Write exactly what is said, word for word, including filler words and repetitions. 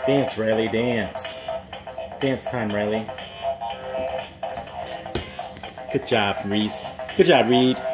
Dance, Riley, dance. Dance time, Riley. Good job, Reese. Good job, Reed.